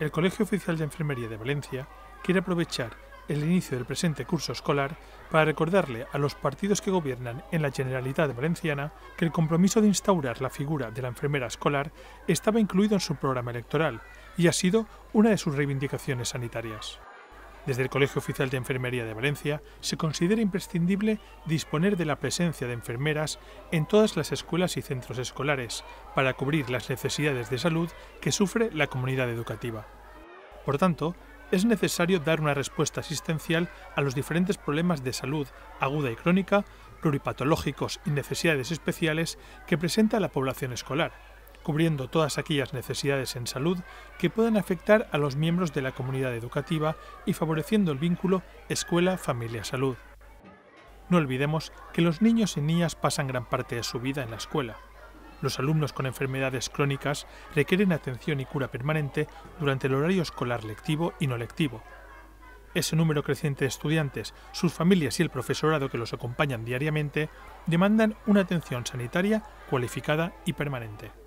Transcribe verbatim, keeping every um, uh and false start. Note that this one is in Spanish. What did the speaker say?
El Colegio Oficial de Enfermería de Valencia quiere aprovechar el inicio del presente curso escolar para recordarle a los partidos que gobiernan en la Generalitat Valenciana que el compromiso de instaurar la figura de la enfermera escolar estaba incluido en su programa electoral y ha sido una de sus reivindicaciones sanitarias. Desde el Colegio Oficial de Enfermería de Valencia se considera imprescindible disponer de la presencia de enfermeras en todas las escuelas y centros escolares para cubrir las necesidades de salud que sufre la comunidad educativa. Por tanto, es necesario dar una respuesta asistencial a los diferentes problemas de salud aguda y crónica, pluripatológicos y necesidades especiales que presenta la población escolar, cubriendo todas aquellas necesidades en salud que puedan afectar a los miembros de la comunidad educativa y favoreciendo el vínculo escuela-familia-salud. No olvidemos que los niños y niñas pasan gran parte de su vida en la escuela. Los alumnos con enfermedades crónicas requieren atención y cura permanente durante el horario escolar lectivo y no lectivo. Ese número creciente de estudiantes, sus familias y el profesorado que los acompañan diariamente demandan una atención sanitaria cualificada y permanente.